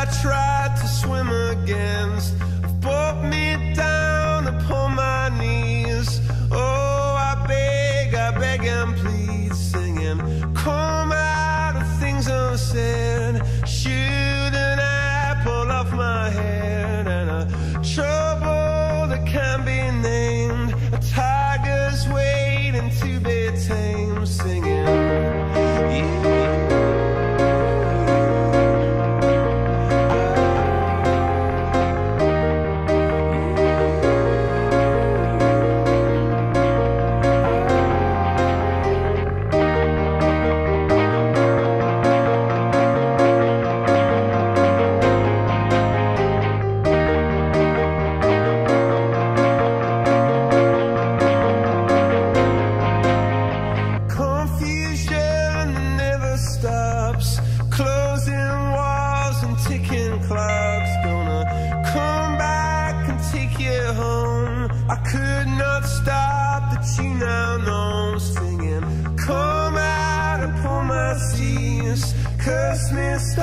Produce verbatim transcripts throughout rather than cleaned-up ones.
I tried to swim against brought me down upon my knees. Oh, I beg, I beg and plead, singing, come out of things unsaid. Shoot an apple off my head, and a trouble that can't be named. A tiger's waiting to be tamed, singing, yeah. I could not stop the tune now, no, singing, come out upon my seas, curse missed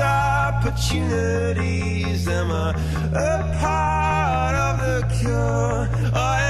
opportunities. Am I a part of the cure? I